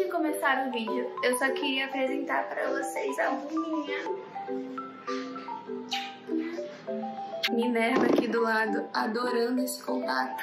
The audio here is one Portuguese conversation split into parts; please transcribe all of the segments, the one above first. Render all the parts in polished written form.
começar o vídeo, eu só queria apresentar para vocês a minha Minerva aqui do lado, adorando esse contato.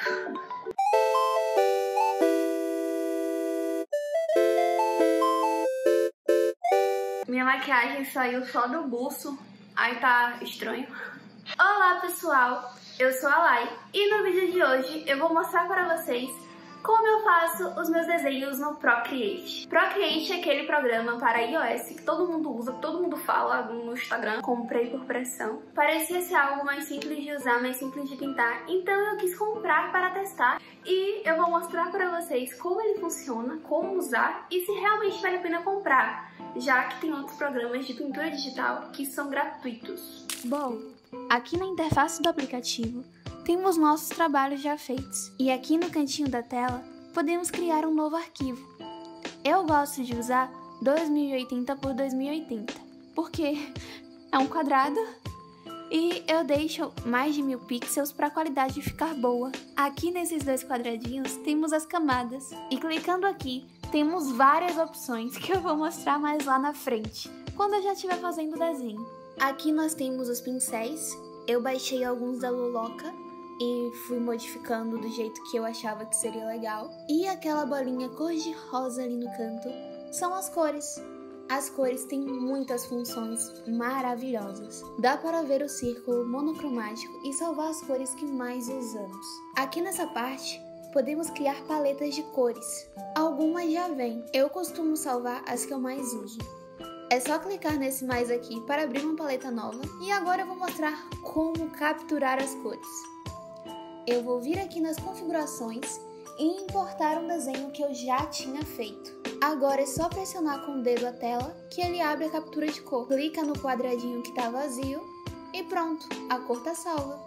Minha maquiagem saiu só do buço, aí tá estranho. Olá pessoal, eu sou a Lai e no vídeo de hoje eu vou mostrar para vocês como eu faço os meus desenhos no Procreate. Procreate é aquele programa para iOS que todo mundo usa, que todo mundo fala no Instagram. Comprei por pressão. Parecia ser algo mais simples de usar, mais simples de pintar, então eu quis comprar para testar e eu vou mostrar para vocês como ele funciona, como usar e se realmente vale a pena comprar, já que tem outros programas de pintura digital que são gratuitos. Bom, aqui na interface do aplicativo temos nossos trabalhos já feitos e aqui no cantinho da tela podemos criar um novo arquivo. Eu gosto de usar 2080 por 2080 porque é um quadrado e eu deixo mais de 1000 pixels para a qualidade ficar boa. Aqui nesses dois quadradinhos temos as camadas e clicando aqui temos várias opções que eu vou mostrar mais lá na frente, quando eu já estiver fazendo o desenho. Aqui nós temos os pincéis, eu baixei alguns da Loloca e fui modificando do jeito que eu achava que seria legal. E aquela bolinha cor-de-rosa ali no canto são as cores. As cores têm muitas funções maravilhosas. Dá para ver o círculo monocromático e salvar as cores que mais usamos. Aqui nessa parte, podemos criar paletas de cores. Algumas já vêm. Eu costumo salvar as que eu mais uso. É só clicar nesse mais aqui para abrir uma paleta nova. E agora eu vou mostrar como capturar as cores. Eu vou vir aqui nas configurações e importar um desenho que eu já tinha feito. Agora é só pressionar com o dedo a tela que ele abre a captura de cor. Clica no quadradinho que está vazio e pronto, a cor está salva.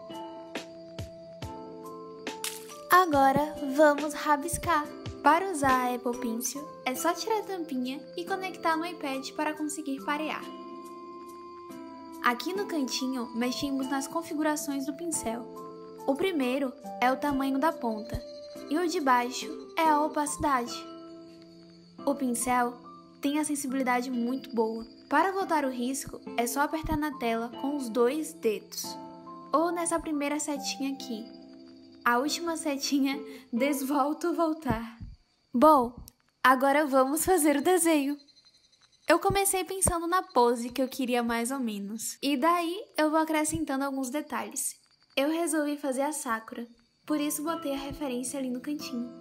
Agora vamos rabiscar. Para usar a Apple Pencil, é só tirar a tampinha e conectar no iPad para conseguir parear. Aqui no cantinho, mexemos nas configurações do pincel. O primeiro é o tamanho da ponta e o de baixo é a opacidade. O pincel tem a sensibilidade muito boa. Para voltar o risco, é só apertar na tela com os dois dedos ou nessa primeira setinha aqui. A última setinha desvolta o voltar. Bom, agora vamos fazer o desenho. Eu comecei pensando na pose que eu queria mais ou menos. E daí eu vou acrescentando alguns detalhes. Eu resolvi fazer a Sakura, por isso botei a referência ali no cantinho.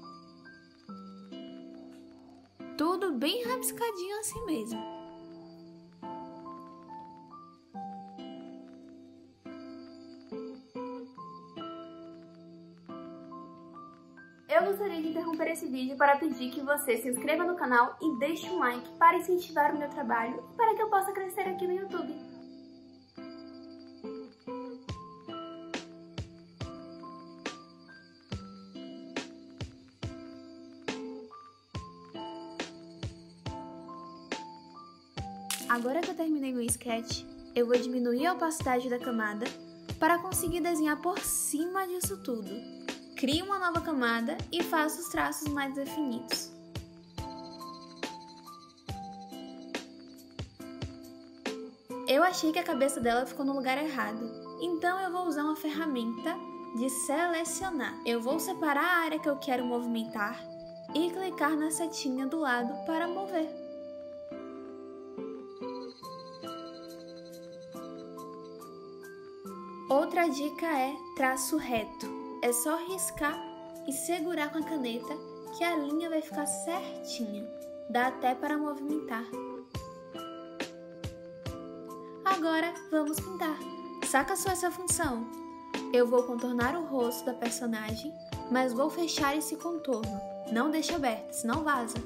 Tudo bem rabiscadinho assim mesmo. Eu gostaria de interromper esse vídeo para pedir que você se inscreva no canal e deixe um like para incentivar o meu trabalho e para que eu possa crescer aqui no YouTube. Agora que eu terminei o sketch, eu vou diminuir a opacidade da camada para conseguir desenhar por cima disso tudo. Crio uma nova camada e faço os traços mais definidos. Eu achei que a cabeça dela ficou no lugar errado, então eu vou usar uma ferramenta de selecionar. Eu vou separar a área que eu quero movimentar e clicar na setinha do lado para mover. Outra dica é traço reto. É só riscar e segurar com a caneta que a linha vai ficar certinha. Dá até para movimentar. Agora vamos pintar. Saca só essa função. Eu vou contornar o rosto da personagem, mas vou fechar esse contorno. Não deixe aberto, senão vaza.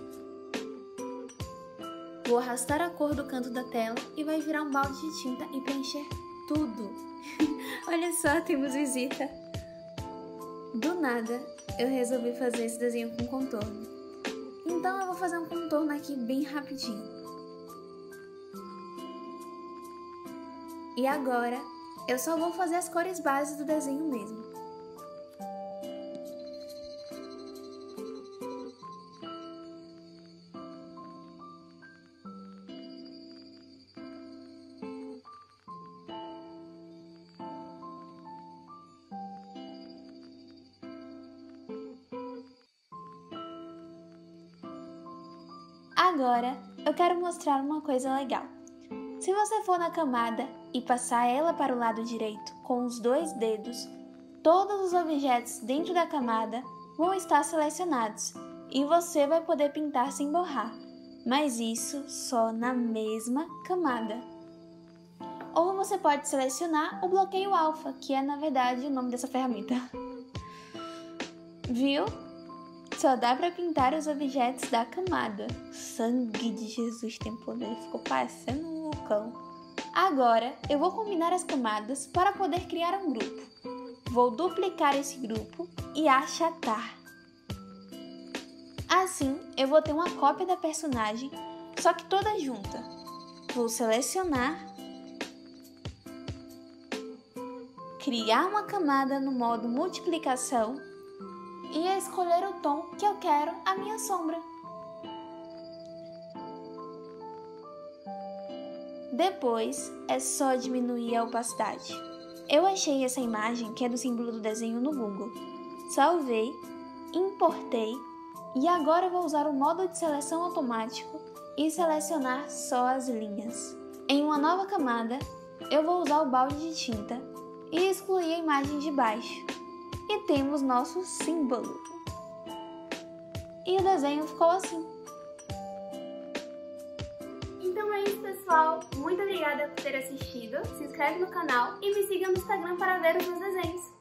Vou arrastar a cor do canto da tela e vai virar um balde de tinta e preencher tudo. Olha só, temos visita. Do nada, eu resolvi fazer esse desenho com contorno. Então eu vou fazer um contorno aqui bem rapidinho. E agora, eu só vou fazer as cores bases do desenho mesmo. Agora, eu quero mostrar uma coisa legal. Se você for na camada e passar ela para o lado direito com os 2 dedos, todos os objetos dentro da camada vão estar selecionados e você vai poder pintar sem borrar, mas isso só na mesma camada. Ou você pode selecionar o bloqueio alfa, que é na verdade o nome dessa ferramenta. Viu? Só dá para pintar os objetos da camada. Sangue de Jesus tem poder, ficou parecendo um vulcão. Agora eu vou combinar as camadas para poder criar um grupo. Vou duplicar esse grupo e achatar. Assim eu vou ter uma cópia da personagem, só que toda junta. Vou selecionar, criar uma camada no modo multiplicação e escolher o tom que eu quero a minha sombra. Depois é só diminuir a opacidade. Eu achei essa imagem que é do símbolo do desenho no Google. Salvei, importei e agora vou usar o modo de seleção automático e selecionar só as linhas. Em uma nova camada, eu vou usar o balde de tinta e excluir a imagem de baixo. E temos nosso símbolo. E o desenho ficou assim. Então é isso, pessoal. Muito obrigada por ter assistido. Se inscreve no canal e me siga no Instagram para ver os meus desenhos.